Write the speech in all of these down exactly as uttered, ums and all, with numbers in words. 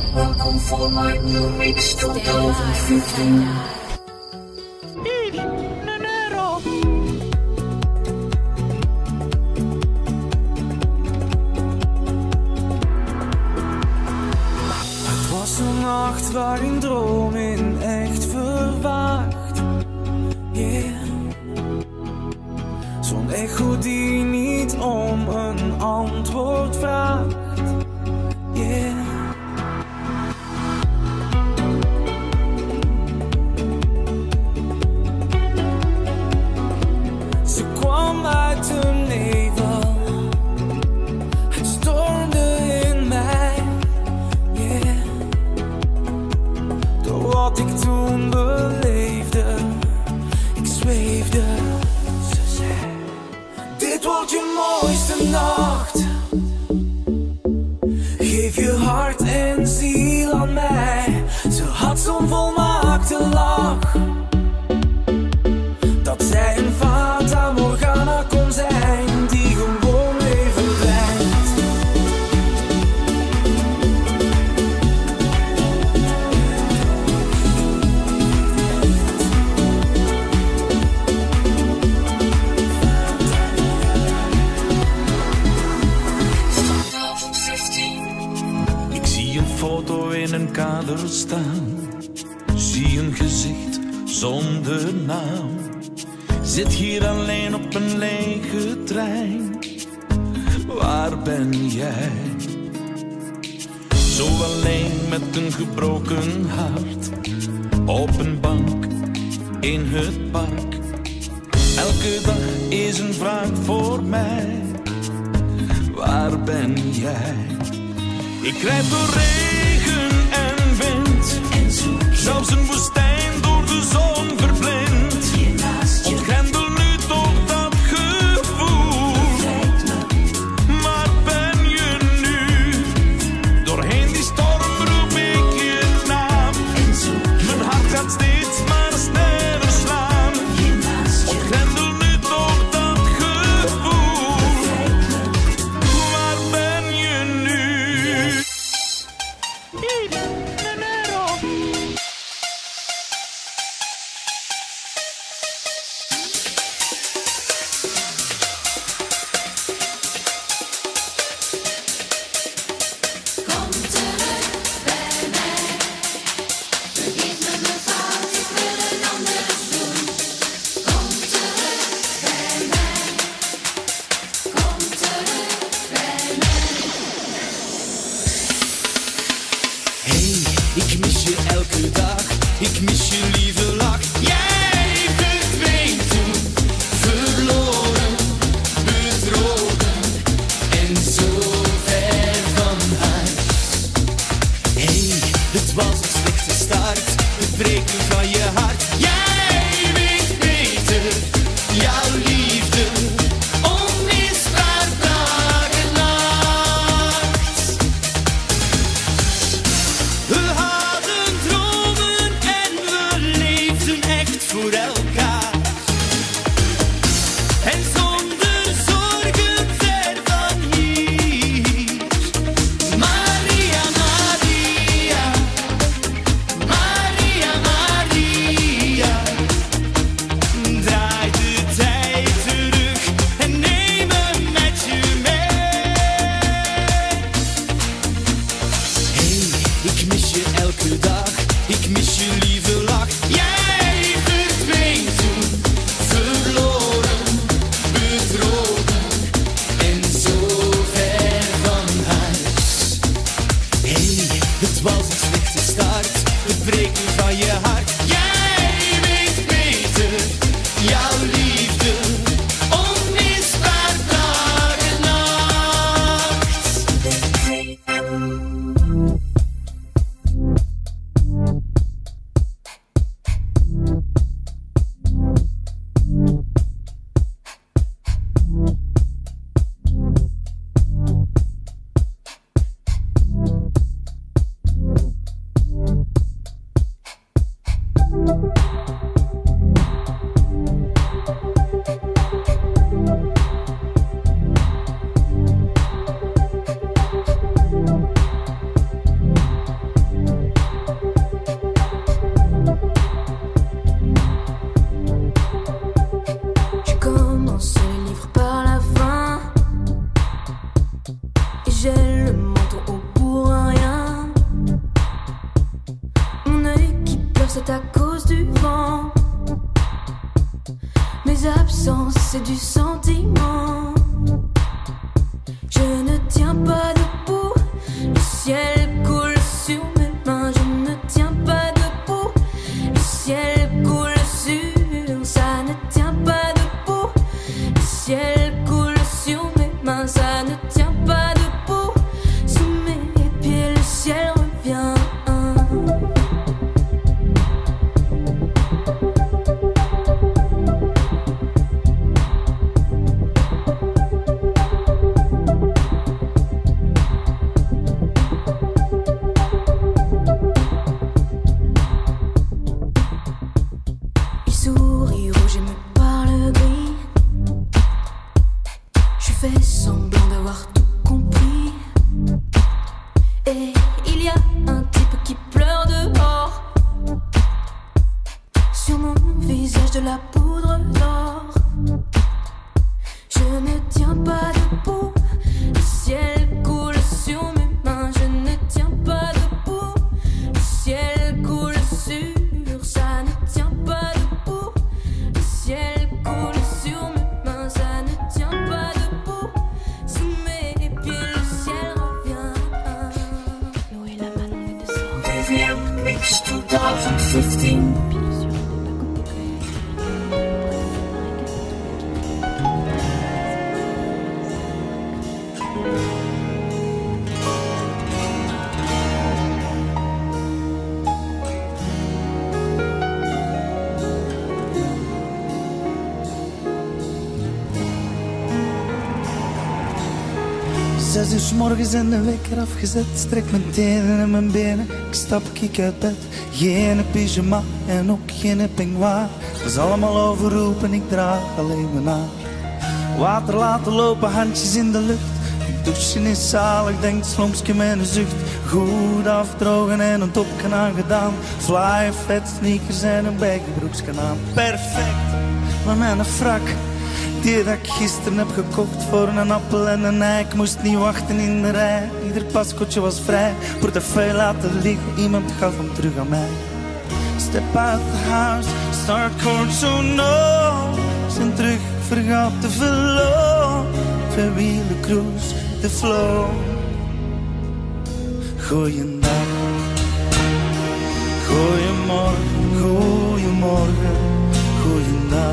Welkom voor mijn nieuwe mix tweeduizend vijftien. Het was een nacht waarin droom in echt verwacht. Yeah. Zo'n echo die niet om een antwoord vraagt. Yeah. Ze kwam uit de nevel. Het stormde in mij. Yeah. Door wat ik toen beleefde. Ik zweefde. Ze zei: dit wordt je mooiste nacht. Geef je hart en ziel aan mij. Ze had zo'n volmaakte lach. Dat zij een Fata Morgana kon zijn, die gewoon leven blijft. Ik zie een foto in een kader staan. Zie een gezicht zonder naam. Zit hier alleen op een lege trein. Waar ben jij? Zo alleen met een gebroken hart. Op een bank in het park. Elke dag is een vraag voor mij. Waar ben jij? Ik rijd door regen en wind. Zelfs een woestijn door de zon verblind. Ontgrendel nu toch dat gevoel. Waar ben je nu? Doorheen die storm roep ik je naam. Mijn hart gaat steeds maar sneller slaan. Ontgrendel nu toch dat gevoel. Waar ben je nu? et j'ai le menton haut pour rien. Mon œil qui pleure, c'est à cause du vent. Mes absences, c'est du sentiment. Je ne tiens pas debout, le ciel coule sur mes mains. Je ne tiens pas debout, le ciel coule sur. Ça ne tient pas debout, le ciel coule sur mes mains. Ça ne tient pas debout, sous mes pieds le ciel revient. Zes uur 's morgens en de wekker afgezet. Strek mijn tenen en mijn benen, ik stap ik uit bed. Geen pyjama en ook geen peignoir. Dat is allemaal overroepen, ik draag alleen mijn haar. Water laten lopen, handjes in de lucht. Douchen is zalig, denkt slompsje met een zucht. Goed afdrogen en een topje aangedaan. Fly, vet, sneakers en een bijgebroeksje aan. Perfect, maar mijn frak die dat ik gisteren heb gekocht voor een appel en een ei. Ik moest niet wachten in de rij, ieder pascootje was vrij. Portefeuille laten liggen, iemand gaf hem terug aan mij. Step out the house, start chord so no. Zijn terug, vergaat te verloren. Twee wielen cruise, de flow. Goeiedag, goeiemorgen, goeiemorgen, goeiedag.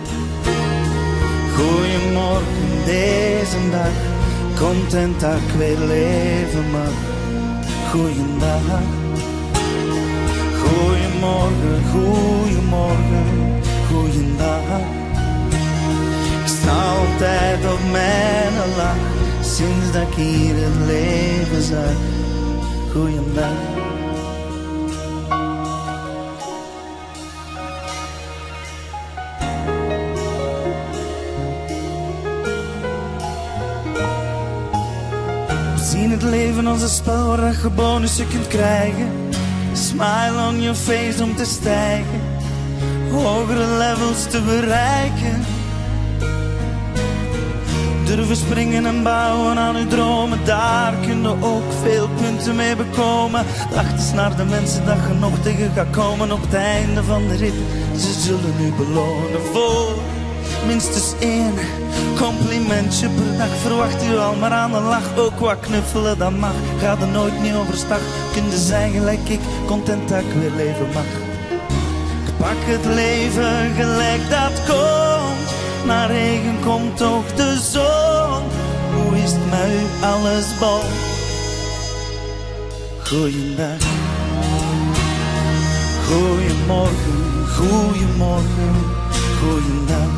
Goeiemorgen, deze dag, content dat ik weer leven mag. Goeiedag, goeiemorgen, goeiemorgen, goeiedag. Ik sta altijd op mijn lach, sinds dat ik hier het leven zag. Goeiedag. Zien het leven als een spel waar je bonussen kunt krijgen. Smile on your face om te stijgen, hogere levels te bereiken. Durven springen en bouwen aan uw dromen, daar kun je ook veel punten mee bekomen. Lach eens naar de mensen dat je nog tegen gaat komen. Op het einde van de rit, ze zullen u belonen voor minstens één complimentje per dag. Verwacht u al maar aan een lach, ook wat knuffelen dat mag. Ga er nooit niet overstag, kun je zijn gelijk ik, content dat ik weer leven mag. Ik pak het leven gelijk dat komt, na regen komt toch de zon. Hoe is het met u, alles bol? Goeiedag, goeiemorgen, goeiemorgen, goeiedag.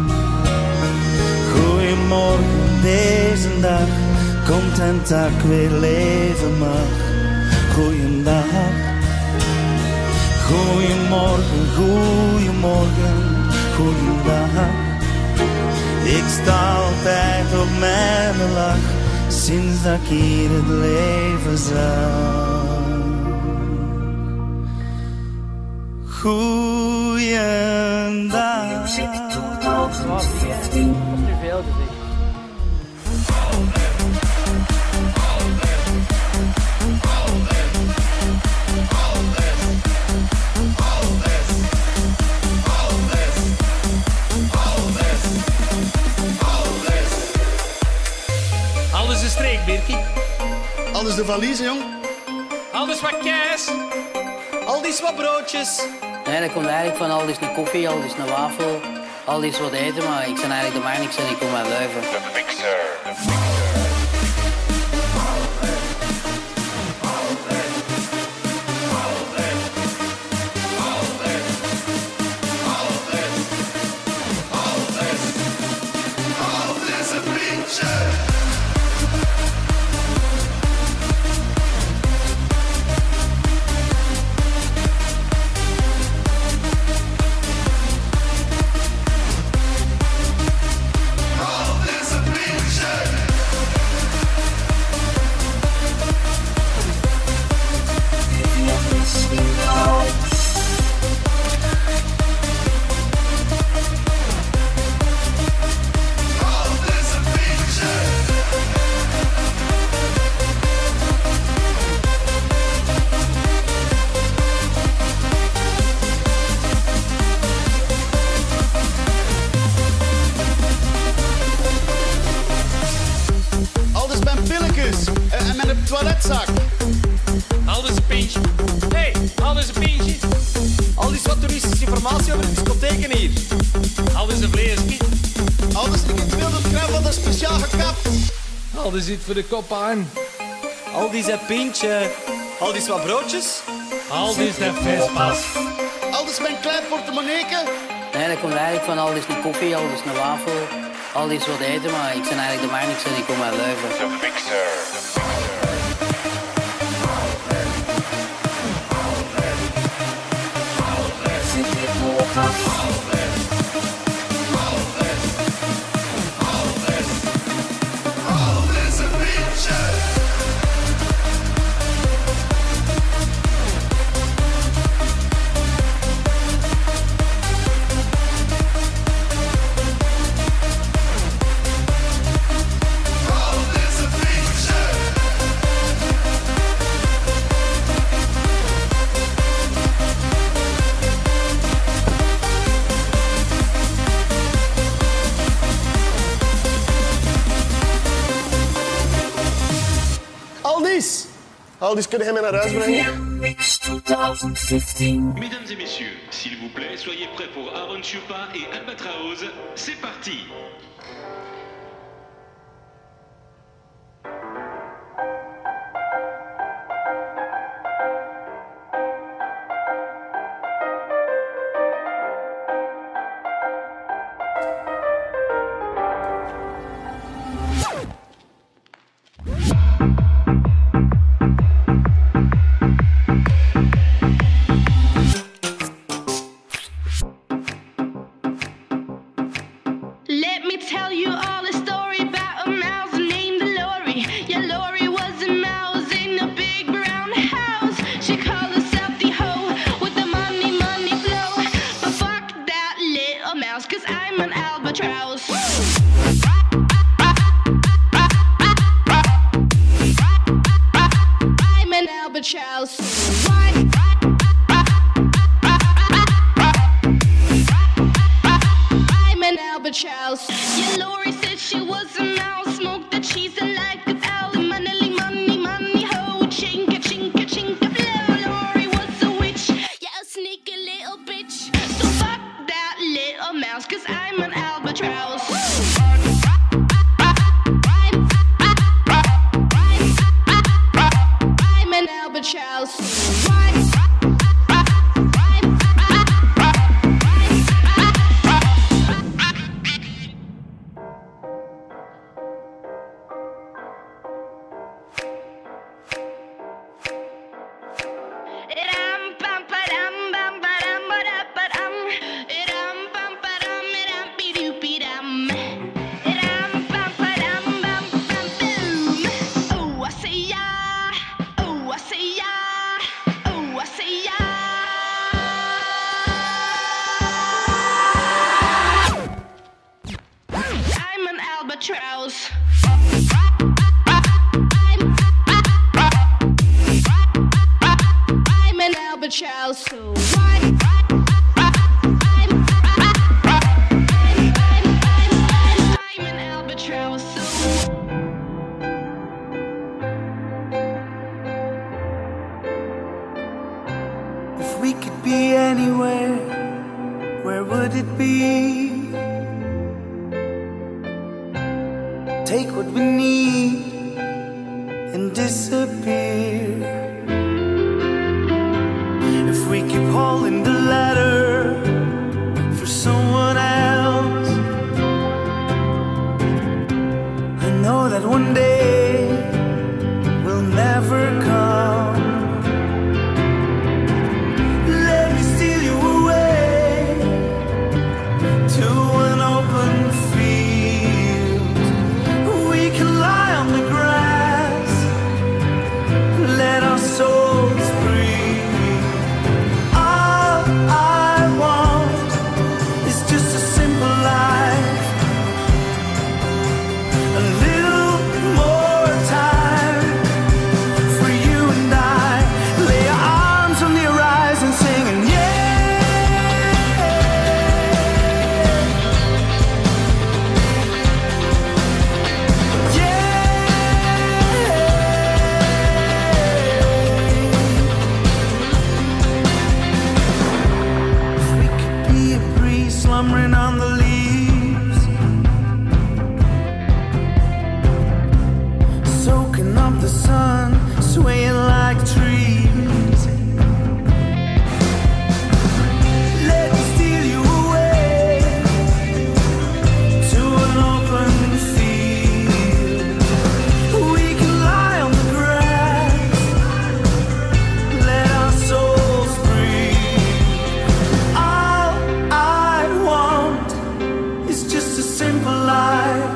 Goeiemorgen, deze dag, content dat ik weer leven mag. Goeiedag, goeiemorgen, goeiemorgen, goeiedag. Ik sta altijd op mijn lach, sinds dat ik hier het leven zag. Goeiedag. Dat was nu veel gezegd. whisky. Aldus de valise, jong. Aldus wat kaas. Aldus wat broodjes. Nee, dat komt eigenlijk van Aldus een koffie, Aldus een wafel, Aldus wat eten, maar ik ben eigenlijk de Marnix en ik kom uit Leuven. De mixer, de mixer. toiletzak. Aldus een pintje. Hé, hey, aldus een pintje. Aldus wat toeristische informatie over de discotheken hier. Aldus een vleesje. Aldus ik het wilde krab wat een speciaal gekapt. Aldus zit voor de kop aan. Aldus een pintje. Aldus wat broodjes. Aldus de Vespas. Aldus mijn klein portemonneeke. Nee, dat komt eigenlijk van Aldus een koffie, Aldus een wafel, Aldus wat eten, maar ik ben eigenlijk de Marnix en ik kom uit Leuven. De mixer, de mixer. Aldus, kun je hem naar huis brengen? Mesdames et messieurs, s'il vous plaît, soyez prêts pour Aaron Chupa et Albatraoz. C'est parti! be anywhere, where would it be? Take what we need and disappear. If we keep holding the ladder for someone else, I know that one day will never come. Let me steal you away to an open field. We can lie on the grass, let our souls breathe. All I want is just a simple life, a little more time for you and I. Lay your arms on the horizon singing, yeah. Yeah. If we could be a breeze slumbering on the leaves, soaking up the sun, swaying like trees. Let me steal you away to an open field. We can lie on the grass, let our souls breathe. All I want is just a simple life,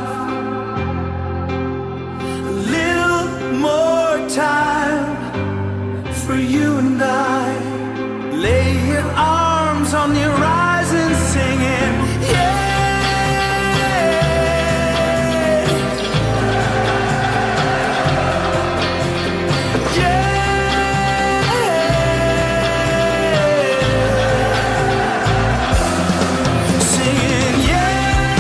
a little more time for you and I. Lay your arms on the horizon singing, yeah. Yeah. Singing, yeah.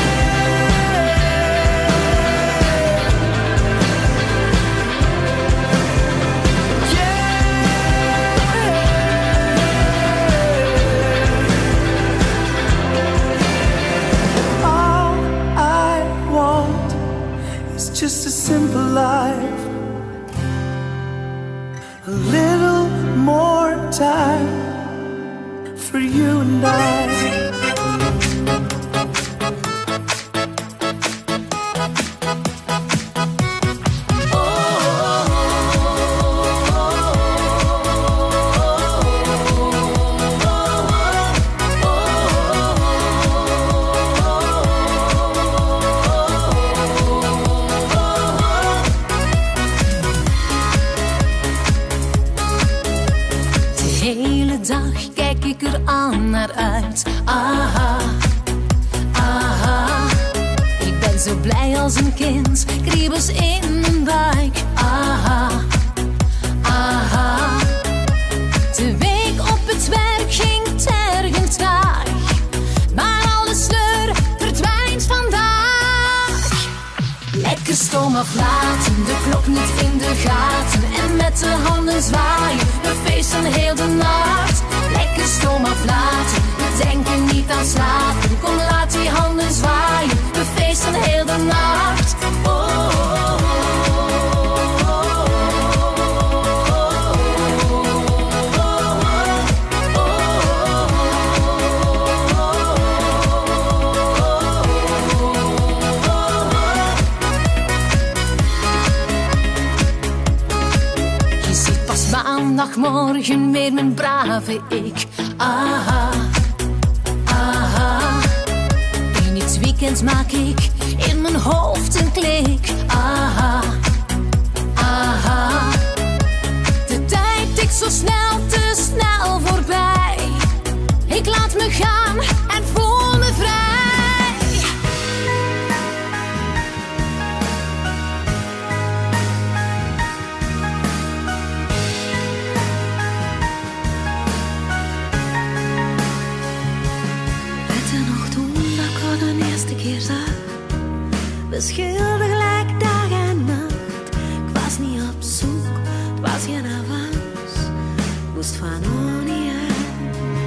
All I want is just a simple life, a little more time for you and I. De hele dag kijk ik er aan naar uit. Aha, aha. Ik ben zo blij als een kind, kriebels in mijn buik. Aha, aha. De week op het werk ging tergend traag, maar alle sleur verdwijnt vandaag. Lekker stoom aflaten, de klok niet in de gaten en met de handen zwaaien, we feesten heel de nacht. Lekker stoom aflaten, we denken niet aan slapen. Kom laat die handen zwaaien, we feesten heel de nacht. Oh, oh, oh, Je ziet pas maandagmorgen weer mijn brave ik. Aha, aha. In het weekend maak ik in mijn hoofd een klik. Aha, aha. De tijd tikt zo snel, te snel voorbij. Ik laat me gaan en voel me vrij. Weet je nog toen dat ik haar de eerste keer zag? We schilderden gelijk dag en nacht. Ik was niet op zoek, het was geen avans. Moest van Onie aan.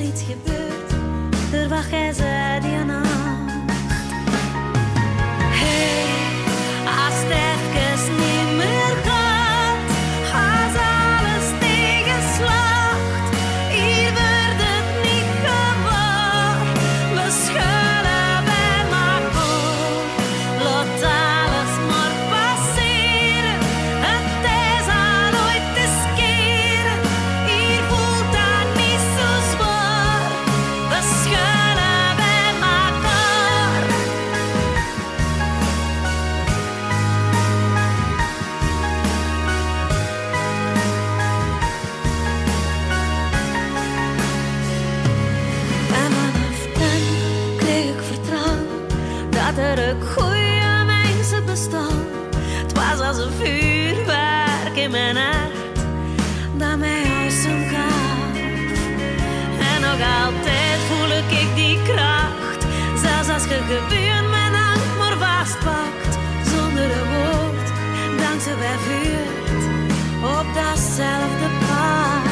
iets gebeurd, door wat jij zei die nacht. Hey, als het even niet meer gaat, als alles tegenslaagt, hier wordt het niet gewaar. We schuilen bij elkaar, laat alles maar passeren. Het is al nooit te skeren, hier voelt dat niet zo zwaar. We schuilen bij elkaar. En vanaf dan kreeg ik vertrouwen dat er ook goede mensen bestaan. Het was als een vuurwerk in mijn hart dat mij juist omgaf. En nog altijd voel ik die kracht, zelfs als je geburen mijn hand maar vastpakt. Zonder een woord, dankzij wij vuurt op datzelfde pad.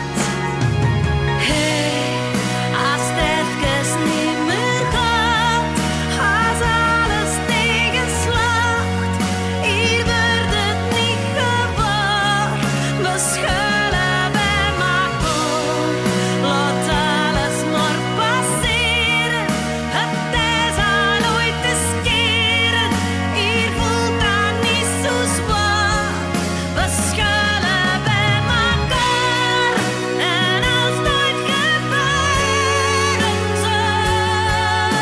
Hey, als het even niet meer gaat, als alles tegenslaagt, hier wordt het niet gewaar. We schuilen bij elkaar, laat alles maar passeren. Het is al nooit te skeren, hier voelt dat niet zo zwaar. We schuilen bij elkaar en als het nooit gebeuren zou,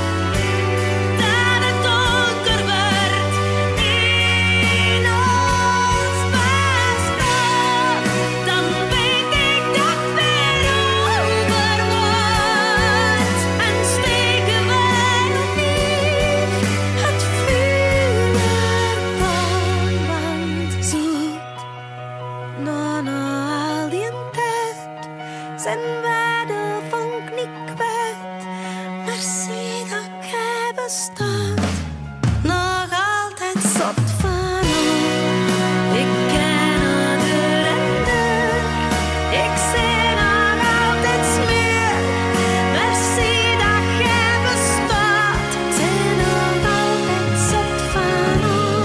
dat het donker wordt in ons bestaan, dan weet ik dat weer over wordt en steken wij opnieuw het vuurwerk aan. Want zoet na na al die tijd zijn wij de vonk niet kwijt. Merci dat jij bestaat, nog altijd zot van ons. Ik ken het deur en deur, ik zie nog altijd smeer. Merci dat jij bestaat, ik ben nog altijd zot van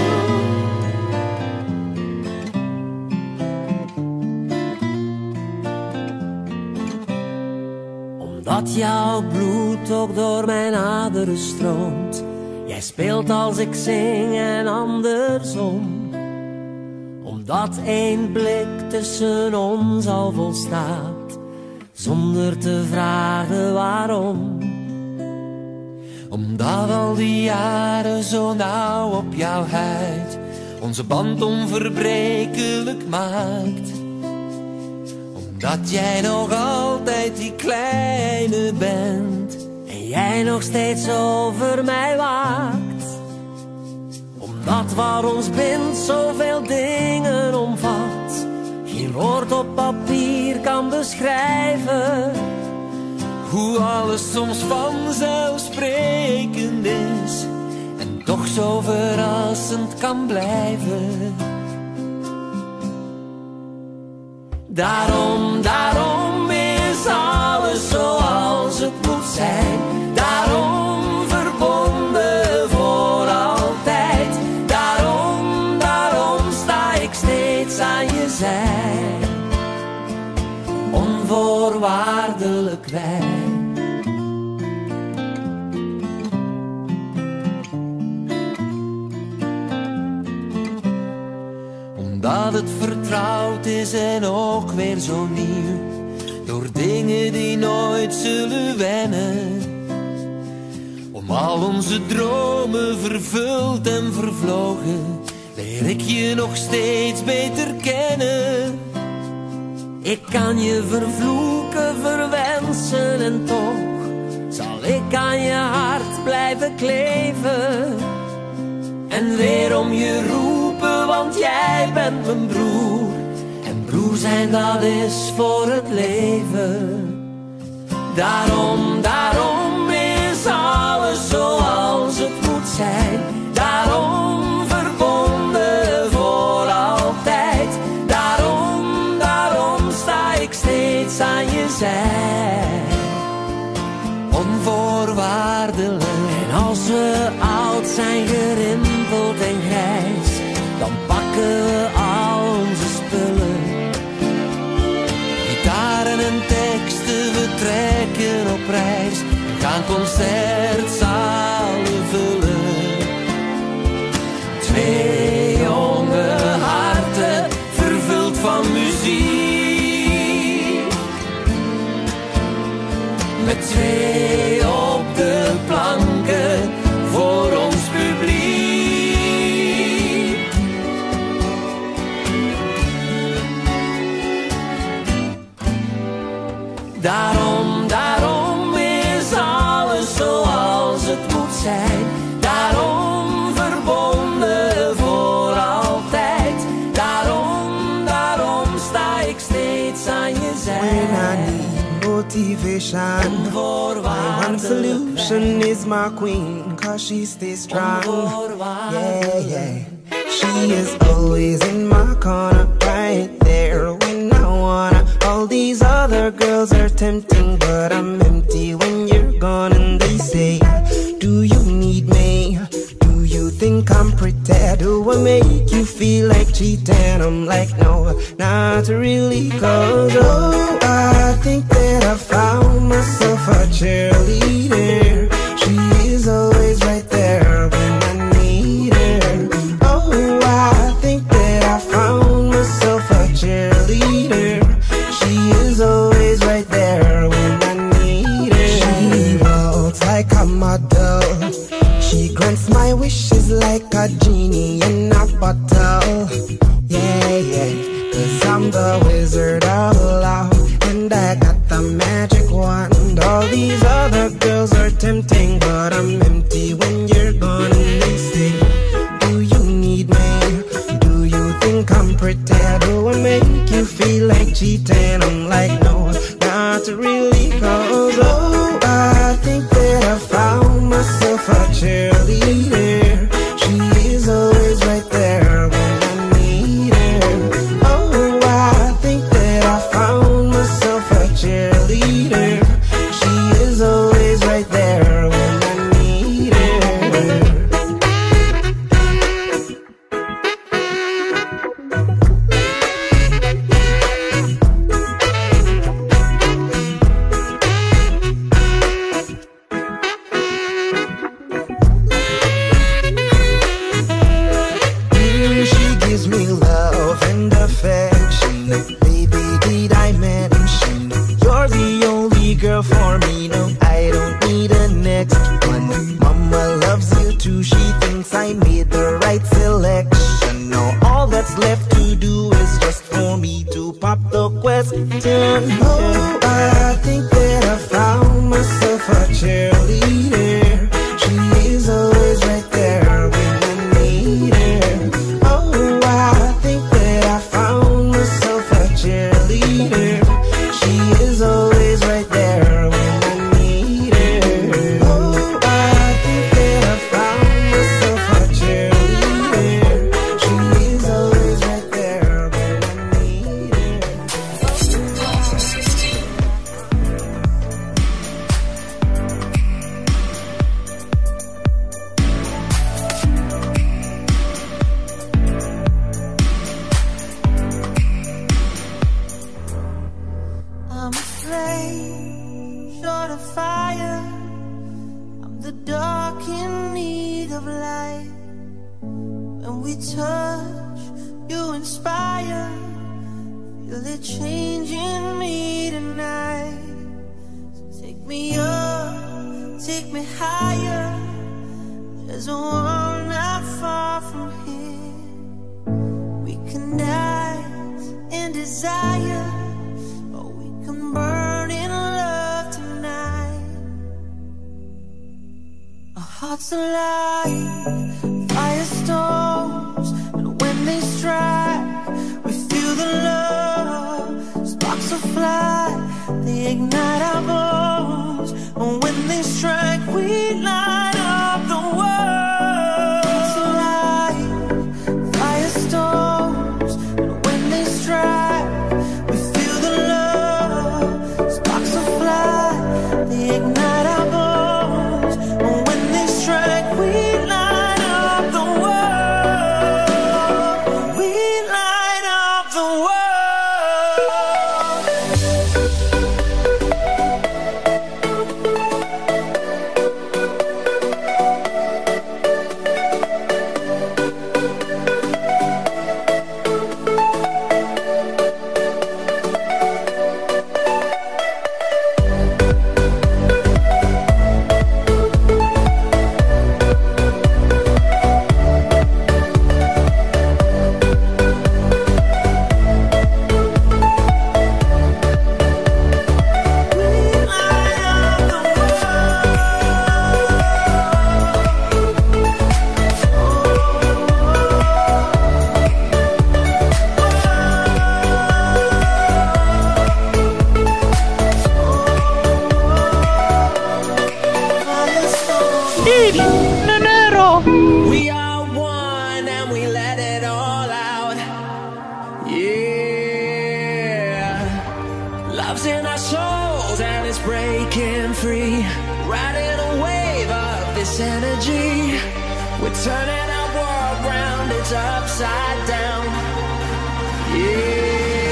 ons. Omdat jouw bloed ook door mijn aderen stroomt. Jij speelt als ik zing en andersom. Omdat één blik tussen ons al volstaat, zonder te vragen waarom. Omdat al die jaren zo nauw op jouw huid onze band onverbrekelijk maakt. Dat jij nog altijd die kleine bent en jij nog steeds over mij waakt. Omdat wat ons bindt zoveel dingen omvat, geen woord op papier kan beschrijven. Hoe alles soms vanzelfsprekend is en toch zo verrassend kan blijven. Daarom, daarom is alles zoals het moet zijn. Daarom verbonden voor altijd. Daarom, daarom sta ik steeds aan je zij. Onvoorwaardelijk wij. Omdat het vertrouwd is en ook weer zo nieuw, door dingen die nooit zullen wennen. Om al onze dromen vervuld en vervlogen, leer ik je nog steeds beter kennen. Ik kan je vervloeken, verwensen en toch zal ik aan je hart blijven kleven. En weer om je roepen, want jij bent mijn broer. En broer zijn, dat is voor het leven. Daarom, daarom is alles zoals het moet zijn. Daarom verbonden voor altijd. Daarom, daarom sta ik steeds aan je zij. onvoorwaardelijk. En als we oud zijn, gerimpeld en grijs, dan pakken we al onze spullen. Gitaren en teksten, we trekken op reis, we gaan concertzalen vullen. Twee jonge harten, vervuld van muziek, met twee op de planken voor ons publiek. Daarom, daarom is alles zoals het moet zijn. Daarom verbonden voor altijd. Daarom, daarom sta ik steeds aan je zij. When I need motivation, my one solution is my queen, cause she stays strong. Yeah, yeah. She is always in my corner, right there when I wanna. All these other girls are tempting, but I'm empty when you're gone. And they say, do you need me? Do you think I'm pretty? Do I make you feel like cheating? I'm like, no, not really, cause oh, I think that I found myself a cheerleader. She is always right there when I need her. Oh, I think that I found myself a cheerleader. She is always right there when I need her. She walks like a model. She grants my wishes like a genie in a bottle. Yeah, yeah, cause I'm the wizard of love, and I got the magic wand. All these other girls are tempting, but I'm empty when you're gone. And they say, do you need me? Do you think I'm pretty? Do I make you feel like cheating? I'm like, no, not really, cause oh, I think that I found myself a cheerleader. She is always right there when I need her. Oh, I think that I found myself a cheerleader. She is always right there when I need her. She gives me love and affection. Baby, did I mention you're the only girl for me? No, I don't need a next one. Mama loves you too. She thinks I made the right selection. Now all that's left to do is just for me to pop the question. Oh, I think that I found myself a cheerleader. She is always right there when I need her. Oh, I think that I found myself a cheerleader. She is always right there when I need her. Oh, I think that I found myself a cheerleader. She is always right there when I need her. I'm a flame, short of fire. I'm the dark in need of light. When we touch, you inspire. Feel it changing me tonight. So take me up, take me higher. There's a world not far from here. We can dance in desire, or we can burn in love tonight. Our hearts alive, firestorms, and when they strike, we feel the love. Sparks will fly, they ignite our bones, and when they strike, we light up the world. Hearts alive, firestorms, and when they strike, we feel the love. Sparks will fly, they ignite our Ivi, Nenero. We are one and we let it all out. Yeah. Love's in our souls and it's breaking free. Riding a wave of this energy. We're turning our world round, it's upside down. Yeah.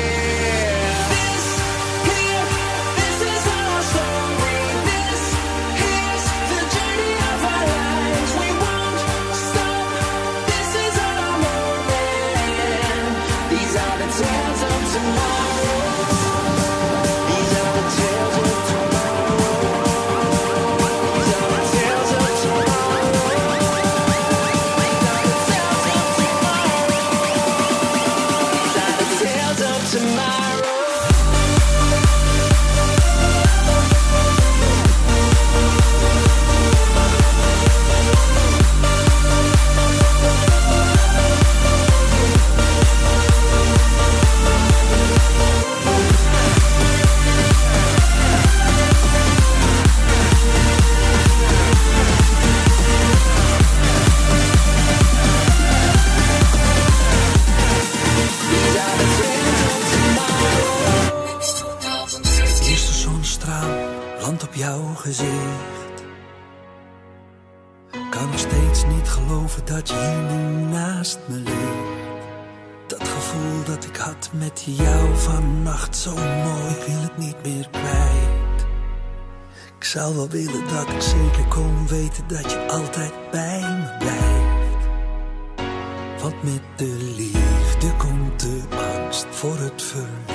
Op jouw gezicht. Kan nog steeds niet geloven dat je hier nu naast me ligt. Dat gevoel dat ik had met jou vannacht, zo mooi, ik wil het niet meer kwijt. Ik zou wel willen dat ik zeker kon weten dat je altijd bij me blijft. Want met de liefde komt de angst voor het verlies.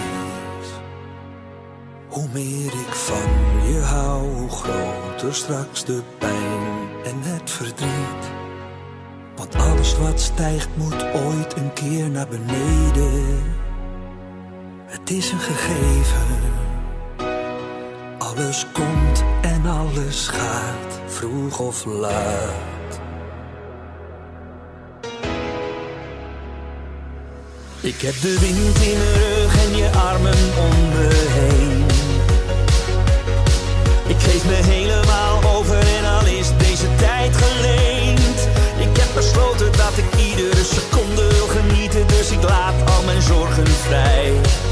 Hoe meer ik van je hou, hoe groter straks de pijn en het verdriet. Want alles wat stijgt moet ooit een keer naar beneden. Het is een gegeven. Alles komt en alles gaat, vroeg of laat. Ik heb de wind in mijn rug en je armen om me heen. Ik geef me helemaal over en al is deze tijd geleend. Ik heb besloten dat ik iedere seconde wil genieten, dus ik laat al mijn zorgen vrij.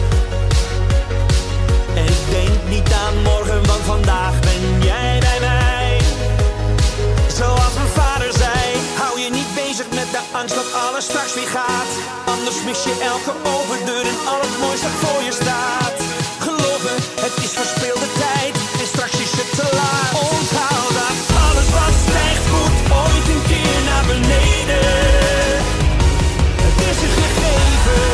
En ik denk niet aan morgen, want vandaag ben jij bij mij. Zoals mijn vader zei, hou je niet bezig met de angst dat alles straks weer gaat. Anders mis je elke overdeur en al het moois dat voor je staat. Geloof me, het is verspilde tijd en straks is het te laat. Onthoud dat alles wat stijgt moet ooit een keer naar beneden. Het is een gegeven.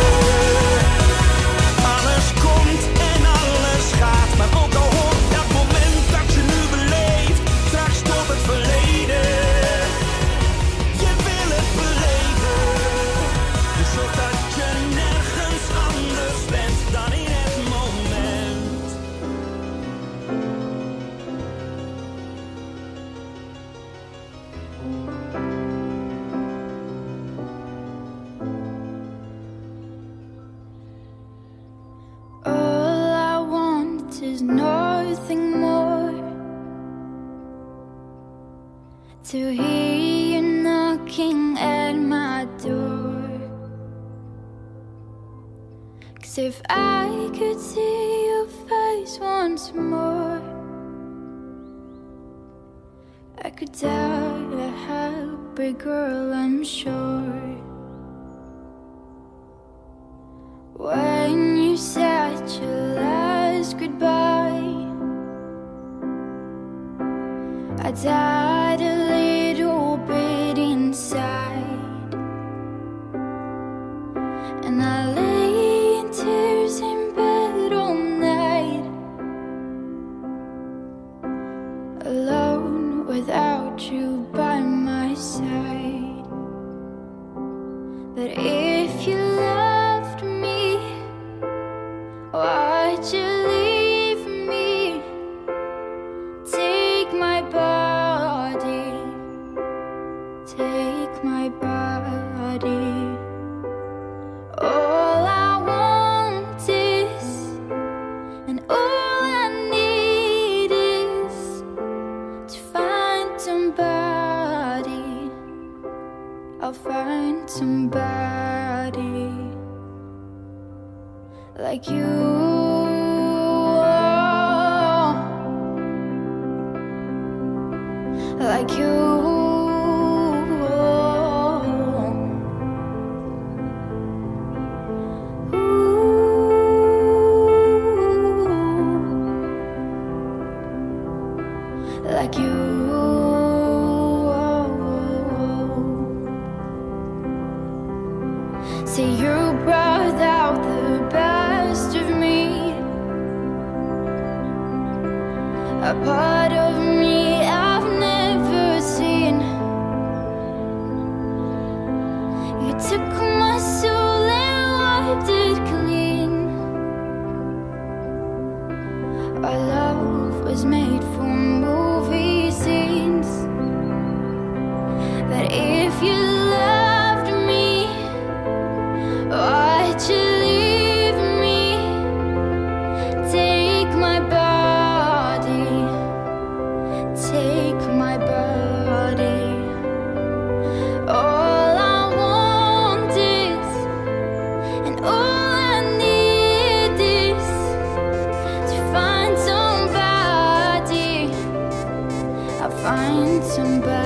Alles komt en alles gaat, maar ook al hoort dat moment dat je nu beleeft, straks tot het verleden. Je wil het beleven, dus zorg dat je nergens anders bent dan in het moment. All I want is nothing more, to hear you knocking at my door. 'Cause if I could see your face once more, I could die a happy girl, I'm sure. When you said your last goodbye, I died a little bit inside, and I lay in tears in bed all night, alone without you by my side. But if you loved me, why'd you leave me? Take my body, take my body. All I want is, and all I need is, to find somebody like you. Like you. Like you. Say you brought out the best of me, a part of me I've never seen. You took my soul and wiped it clean. Our love was made for movie scenes, but if you loved me, why'd you leave me? Take my body, take my body. All I want is, and all I need is to find somebody. I'll find somebody.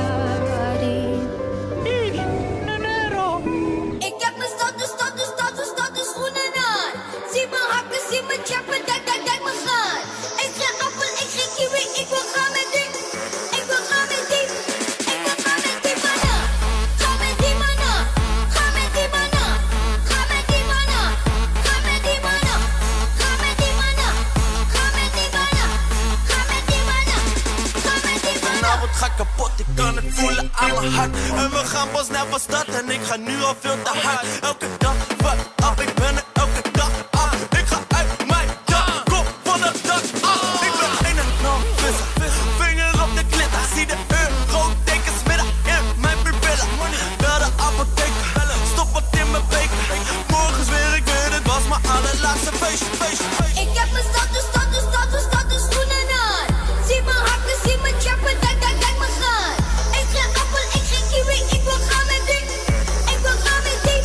Ik heb mijn status, status, status, status schoenen aan. Zie mijn hakken, zie mijn chappen, dek, dek, dek me gaan. Ik geen appel, ik geen kiwi, ik wil gaan met die. Ik wil gaan met die. Ik wil gaan met die mannen. Ga met die mannen. Ga met die mannen. Ga met die mannen. Ga met die mannen. Ga met die mannen. Ga met die mannen. Ga met die mannen. Ga met die mannen. Vanavond ga ik kapot, ik kan het voelen aan mijn hart. En we gaan pas naar van stad en ik ga nu al veel te hard. Elke dag wat af, ik ben er elke dag af. Ik ga uit mijn dak, kom van het dak af. Ik ben een en al visser, vinger op de glitter. Zie de eurotekens midden in mijn pupillen. Bel de apotheker, stop wat in mijn beker. Morgen zweer ik weer, dit was mijn allerlaatste feestje, feestje, feestje. Ik heb mijn status, status, status, status schoenen aan. Zie mijn hakken, zie mijn chappen, dek, dek, dek me gaan. Ik geen appel, ik geen kiwi, ik wil gaan met die. Ik wil gaan met die.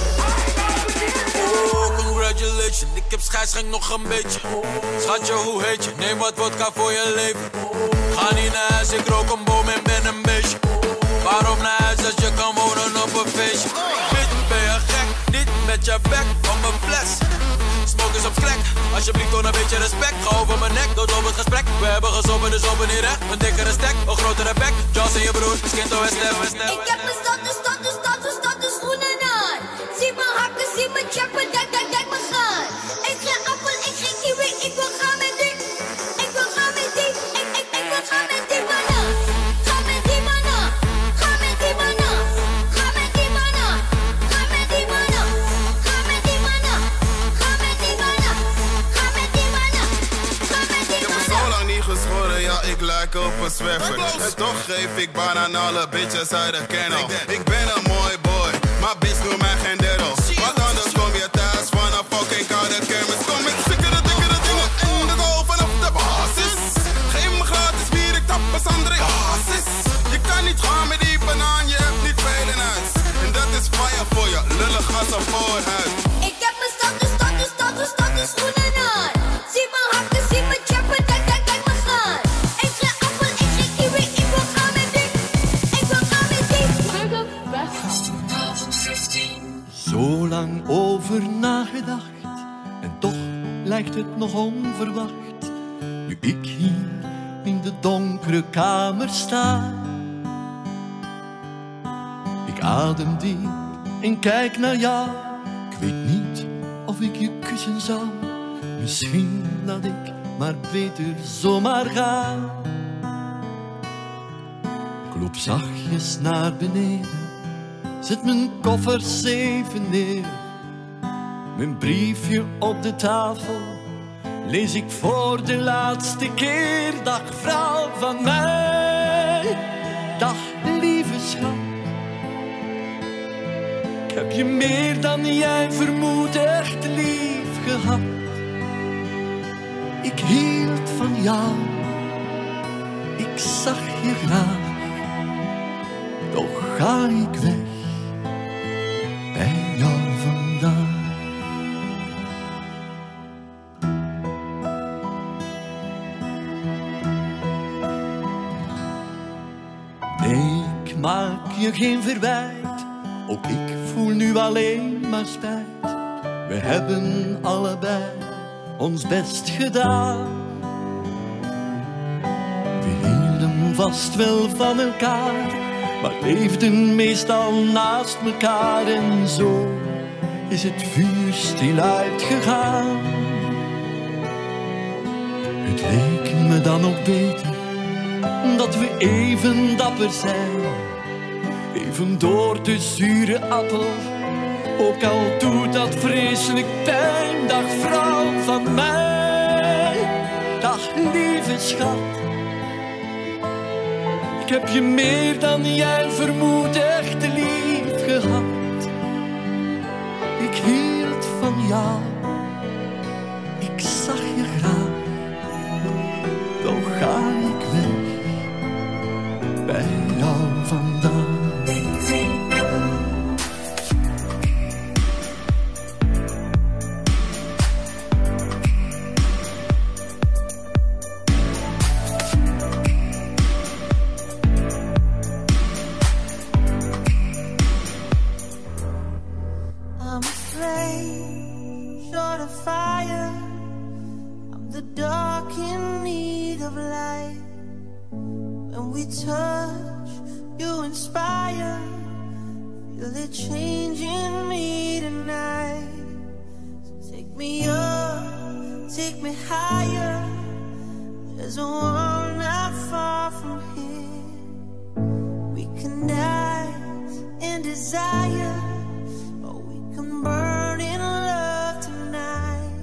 Oh, congratulations, ik heb scheids, schenk nog een beetje. Schatje, hoe heet je? Neem wat vodka voor je leven. Ga niet naar huis, ik rook een boom en ben een beestje. Waarom naar huis als je kan wonen op een feestje? Bitch, ben je gek? Niet met je bek van mijn fles. Smoke is op crack, alsjeblieft toon een beetje respect. Ga over mijn nek, dood op het gesprek. We hebben gezopen, dus open niet recht. Een dikkere stek, een grotere bek. Joss en je broer, Skinto en Stef. Ik heb mijn status, status, status, status schoenen aan. Zie mijn hakken, zie mijn chappen, dek, dek, dek me gaan. Ik geen appel, ik geen kiwi, ik wil gaan met die. Ik wil gaan met die, ik, ik, ik wil gaan met die mannen. Ga met die mannen, ga met die mannen. Ga met die mannen, ga met die mannen. Ga met die mannen, ga met die mannen. Ga met die mannen, ga met die Ik heb mannen. zo lang niet geschoren, ja ik lijk op een zwerver. En toch geef ik baan aan alle bitches uit de kennel. Ik ben een mooi boy, maar bitch noem mij geen derrel. Want anders kom je thuis van een fucking koude kermis. Kom met zikkere, dikkere dingen in de goal vanaf de basis. Geef me gratis bier, ik tap als André Hazes. Je kan niet gaan met die banaan, je hebt niet veel in huis. En dat is fire voor je, lullig als een voorhuid. Ik heb mijn status, status, status, status schoenen aan. Zie mijn hakken, zie mijn chappen, dek, dek, dek me gaan. Ik geen appel, ik geen kiwi, ik wil gaan met die. Ik wil gaan met die. Zo lang over nagedacht en toch lijkt het nog onverwacht. Nu ik hier in de donkere kamer sta. Ik adem diep en kijk naar jou. Ik weet niet of ik je kussen zou. Misschien dat ik maar beter zomaar ga. Ik loop zachtjes naar beneden. Zet mijn koffers even neer. Mijn briefje op de tafel lees ik voor de laatste keer. Dag vrouw van mij, dag lieve schat. Ik heb je meer dan jij vermoedt echt lief gehad. Ik hield van jou, ik zag je graag. Toch ga ik weg bij jou vandaag. maak je geen verwijt, ook ik voel nu alleen maar spijt. We hebben allebei ons best gedaan. We hielden vast wel van elkaar, maar leefden meestal naast elkaar. En zo is het vuur stil uitgegaan. Het leek me dan ook beter dat we even dapper zijn, even door de zure appel, ook al doet dat vreselijk pijn. Dag vrouw van mij, dag lieve schat. Ik heb je meer dan jij vermoedt echt lief gehad. Ik hield van jou, ik zag je graag. Toch ga ik weg bij jou vandaan. I'm a flame, short of fire. I'm the dark in need of light. When we touch, you inspire. Feel it changing me tonight. So take me up, take me higher. There's a world not far from here. We can dance in desire. Burn in love tonight.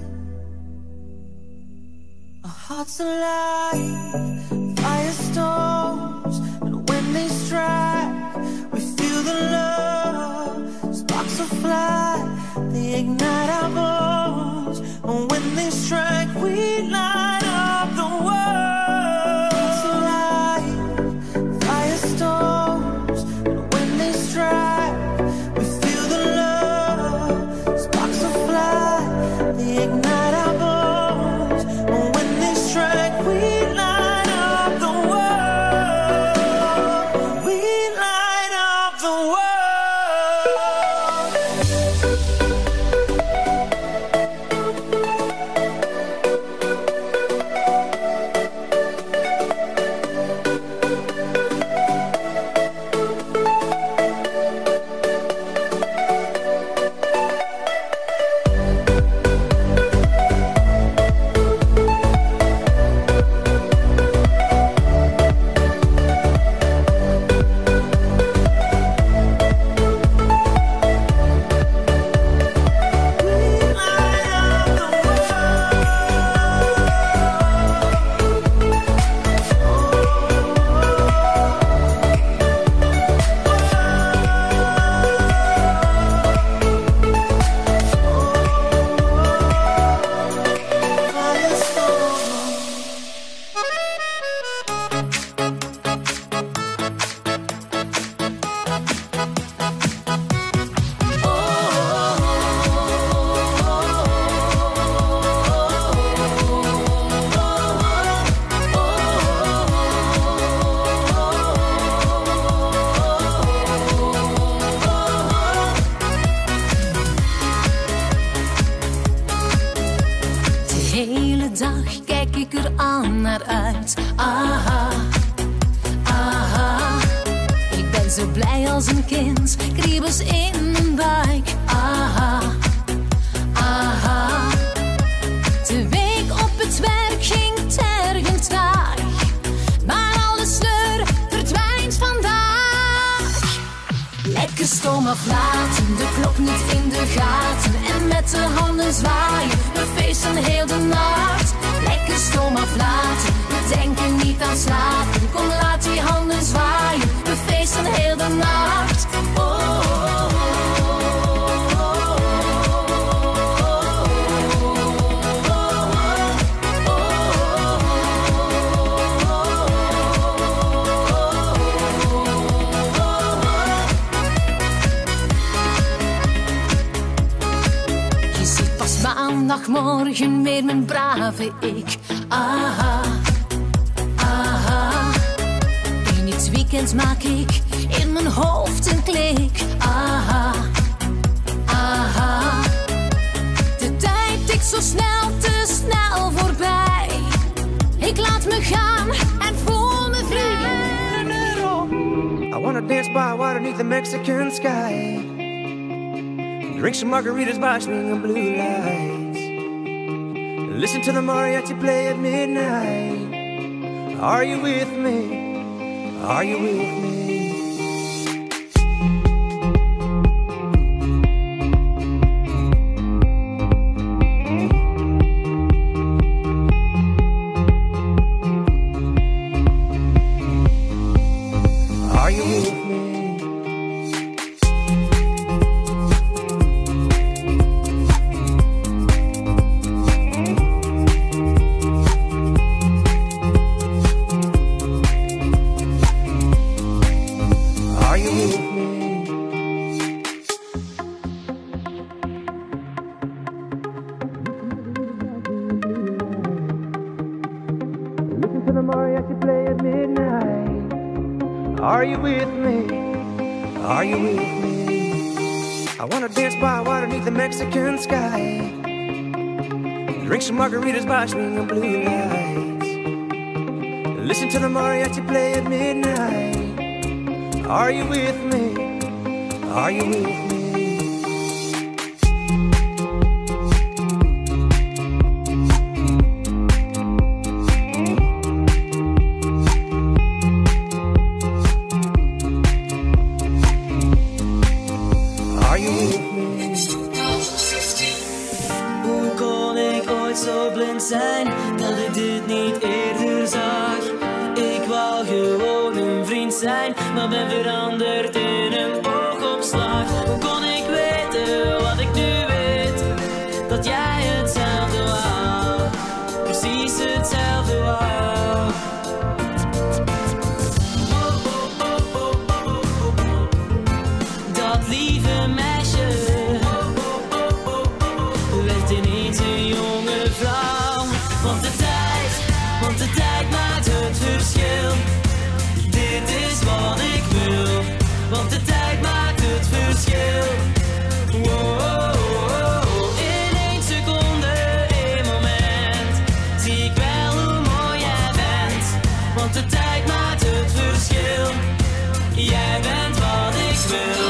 Our hearts alive, firestorms, and when they strike, we feel the love. Sparks will fly, they ignite our bones, and when they strike, we light up the world. Hearts alive, firestorms, and when they strike, we feel the love. They ignite our bones, and when they strike, we light up the world. We light up the world. Aha, aha. Ik ben zo blij als een kind, kriebels in mijn buik. Aha, aha. De week op het werk ging tergend traag, maar alle sleur verdwijnt vandaag. Lekker stoom aflaten, de klok niet in de gaten en met de handen zwaaien, we feesten heel de nacht. Lekker stoom aflaten, we denken niet aan slapen. Kom, laat die handen zwaaien, we feesten heel de nacht. Oh, oh, oh, maandagmorgen weer mijn brave ik. Aha, aha. In het weekend maak ik in mijn hoofd een klik. Aha, aha. De tijd tikt zo snel, te snel voorbij. Ik laat me gaan en voel me vrij. I wanna dance by water beneath the Mexican sky. Drink some margaritas by swinging blue lights. Listen to the mariachi play at midnight. Are you with me? Are you with me? Are you with me? Are you with me? I wanna dance by water beneath the Mexican sky. Drink some margaritas by swinging blue lights. Listen to the mariachi play at midnight. Are you with me? Are you with me? Zijn dat ik dit niet eerder zag. Ik wou gewoon een vriend zijn, maar ben veranderd in een oogopslag. Hoe kon ik weten wat ik nu weet? Dat jij hetzelfde wou, precies hetzelfde wou. Dat lieve meisje werd ineens een jonge vrouw. Want de tijd, want de tijd maakt het verschil. Dit is wat ik wil. Want de tijd maakt het verschil. Wow, in één seconde, één moment, zie ik wel hoe mooi jij bent. Want de tijd maakt het verschil. Jij bent wat ik wil.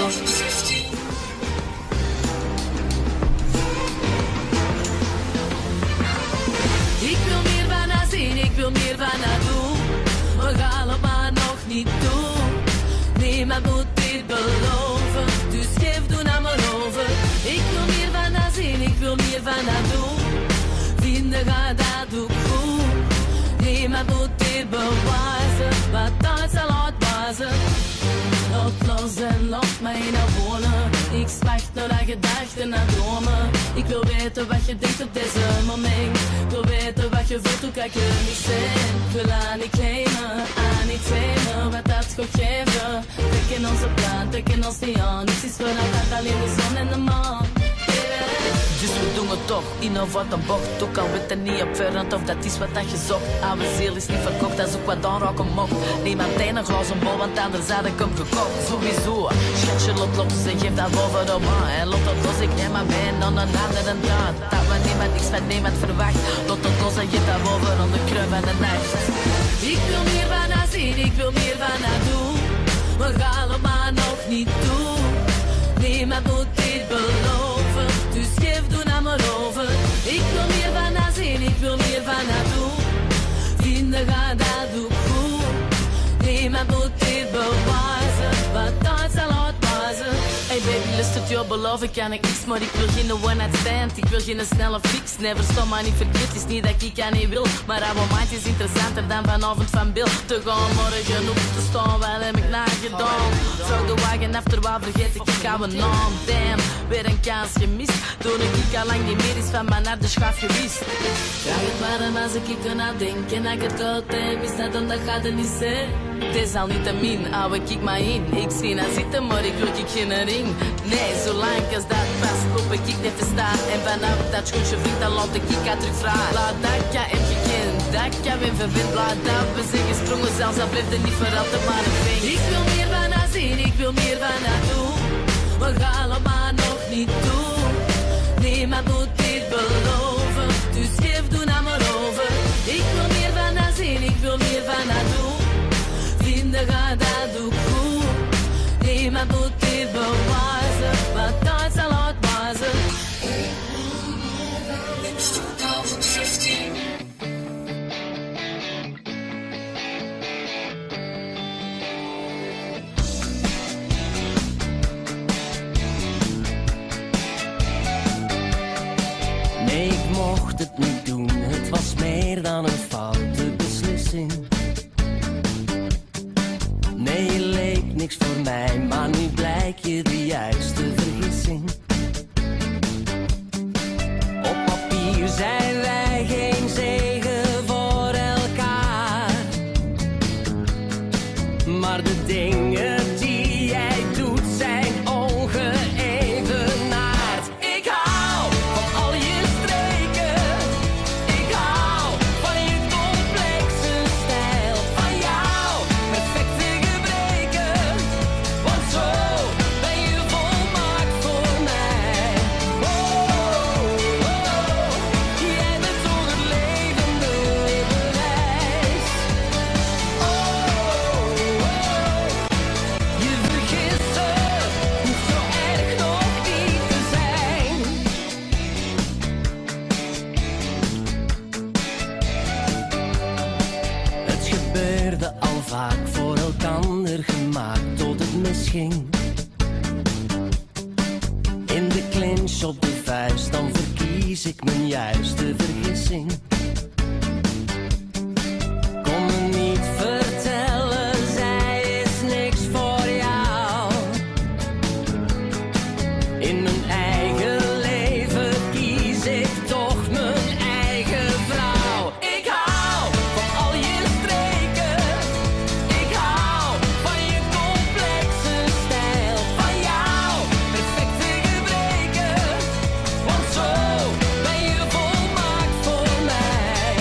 Ik wil meer van haar zien, ik wil meer van haar doen. We gaan het maar nog niet doen. Niemand moet dit beloven, dus geef doen aan mijn over. Ik wil meer van haar zien, ik wil meer van haar doen. Vrienden gaan dat doe ik goed. Niemand moet dit bewijzen, wat dat zal uitbazen. Laat los en laat mij naar wonen. Ik smacht naar gedachten, naar dromen. Ik wil weten wat je denkt op deze moment. Ik wil weten wat je voelt, hoe kan je niet zijn. Ik wil aan niet claimen, aan niet claimen. Wat dat gaat geven. Trekken onze plan, trekken ons niet aan. Niets is vanaf alleen de zon en de maan. Dus we doen het toch, in of wat een bocht. Ook al weet er niet op verrand of dat is wat dat je zocht. Oude ziel is niet verkocht, dat is ook wat aanraken mocht. Niemand in een glazen bol, want anders had ik hem gekocht. Sowieso, schatje lot los en geef dat boven de man. En lot het los, ik neem maar bij en dan een andere draad. Dat we niemand niks van niemand verwacht. Lot het los en geef dat boven aan de kruim van de nacht. Ik wil meer van haar zien, ik wil meer van haar doen. We gaan het maar nog niet doen. Niemand moet dit beloven, dus geef doen aan mijn over. Ik wil meer van haar zien, ik wil meer van haar doen. Vrienden gaan dat doe ik goed. Niemand moet dit bewijzen, wat dat zal uitbazen. Hey baby, luister het jou beloven kan ik niks, maar ik wil geen one night stand. Ik wil geen snelle fix, never stop maar niet verkeerd. Het is niet dat ik aan niet wil, maar our mind is interessanter dan vanavond van Bill. Te gaan morgen op te staan, wat heb ik nagedaan? Zou de wagen after waar vergeet ik, ik hou mijn naam. Damn, weer een kans gemist. Toen ik ik al lang niet meer is van mijn naar de schaaf gewist. Krijg het warm als ik ik aan denken. Dat ik het koud heb, is dat dan dat gaat er niet zijn. Desalniettemin, hou ik ik maar in. Ik zie naar zitten, maar ik wil ik geen ring. Nee, zolang als dat past, loop ik ik net te staan. En vanaf dat schoentje vriend, dan laat ik ik haar terug vragen. Laat dat ik heb gekend, dat ik heb in verbind. Laat dat we zijn gesprongen, zelfs al blijft er niet voor altijd maar een ving. Ik wil meer van haar zien, ik wil wil meer van haar doen. We gaan het maar nog niet doen. Niemand moet dit beloven, dus geef doe nou maar over. Ik wil meer van haar zien, ik wil meer van haar doen. Vrienden gaan dat doe goed. Niemand moet dit bewijzen, want tijd zal uitwazen. Nee, ik mocht het niet doen, het was meer dan een foute beslissing. Nee, je leek niks voor mij, maar nu blijkt je de juiste vergissing. Op papier zijn wij geen zegen voor elkaar, maar de dingen die jij doet zijn ongeëvenaard. Ik hou van al je streken, ik hou van je complexe stijl, van jou perfecte gebreken, want zo ben je volmaakt voor mij. Oh, oh, oh. Jij bent toch het levende bewijs. Oh, oh, je vergissen hoeft zo erg nog niet te zijn. Het gebeurde al vaak voor elkander gemaakt tot het misging. In de clinch op de vuist, dan verkies ik mijn juiste vergissing. Kom me niet vertellen, zij is niks voor jou. In mijn eigen leven kies ik toch mijn eigen vrouw. Ik hou van al je streken, ik hou van je complexe stijl, van jou perfecte gebreken, want zo ben je volmaakt voor mij.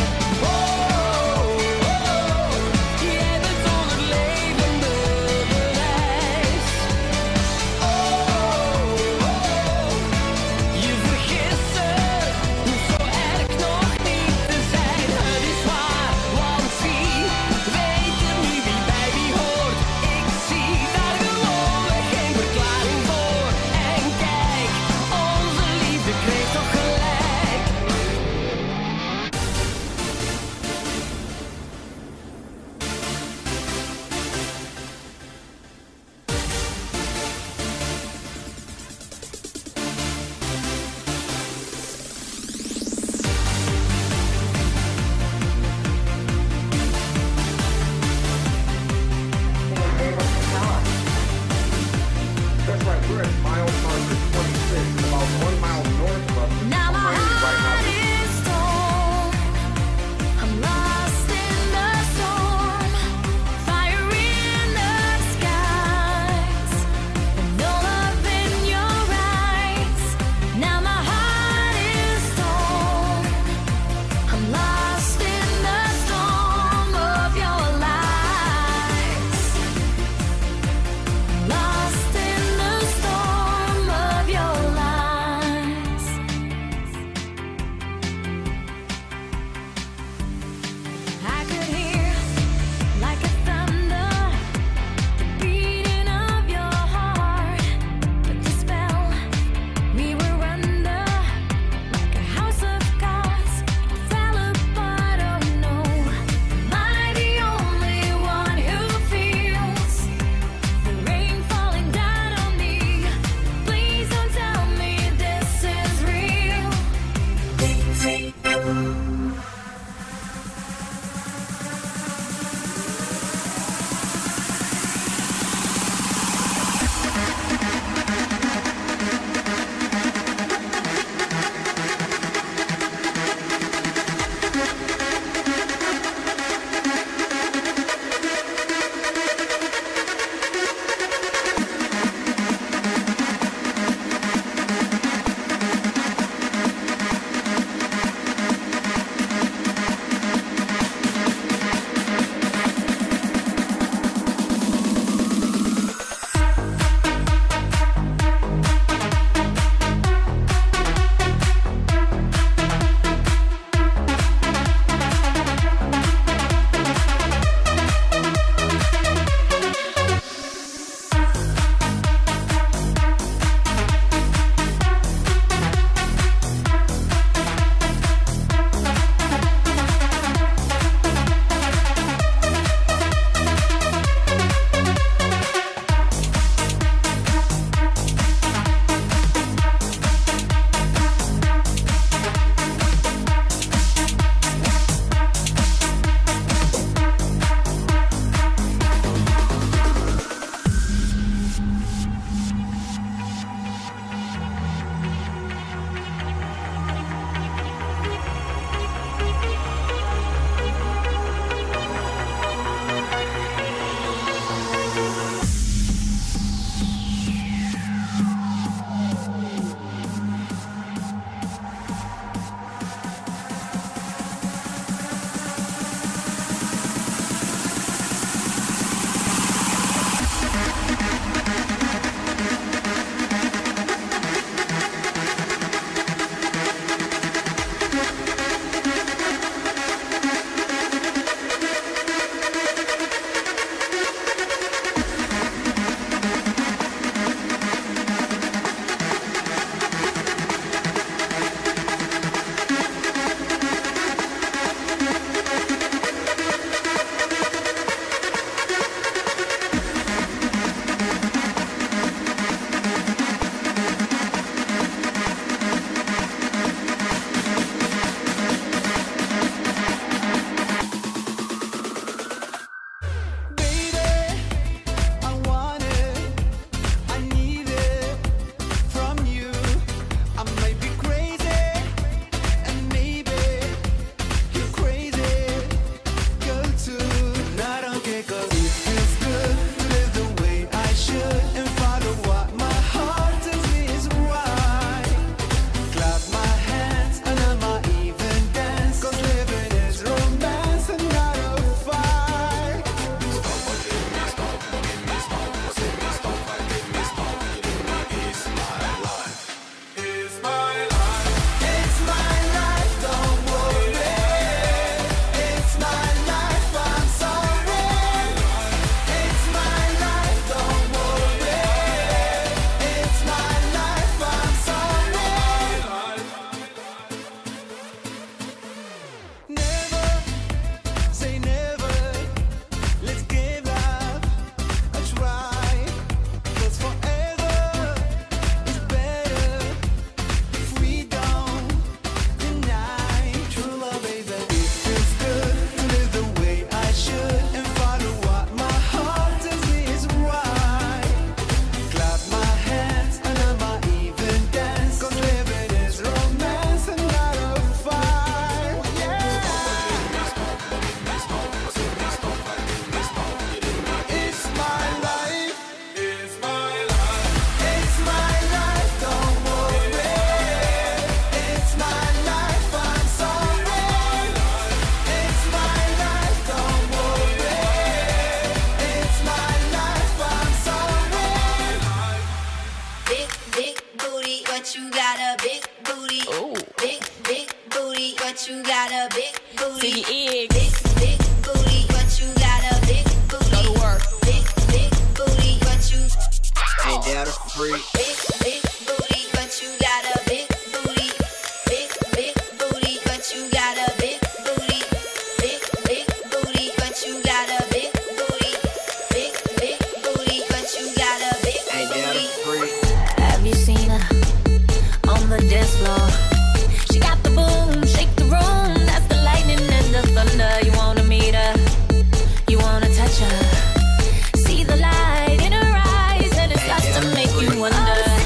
freak. Big, big booty, but you got a big booty. Big, big booty, but you got a big booty. Big, big booty, but you got a big booty. Big, big booty, but you got a big booty. Have you seen her on the dance floor? She got the boom, shake the room. That's the lightning and the thunder. You wanna meet her, you wanna touch her. See the light in her eyes, and it starts to make you wonder.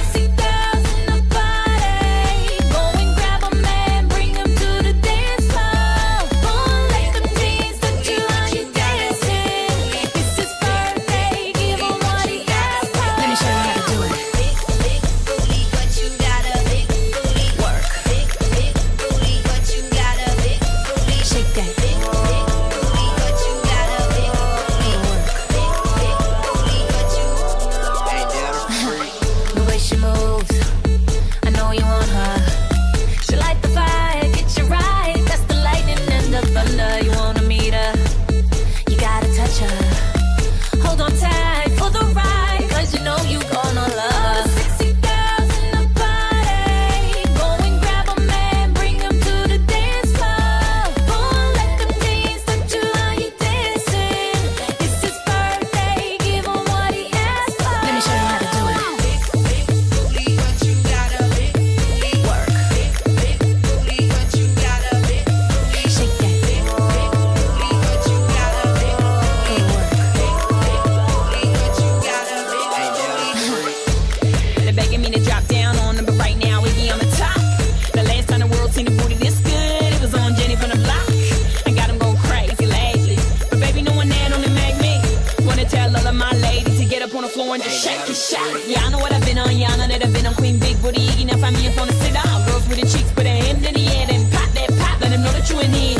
Yeah, I know what I've been on, yeah, I know that I've been on Queen Big Booty. Iggy, now find me up on the sit down. Girls with the cheeks, put a hand in the air, then pop that pop. Let them know that you in here.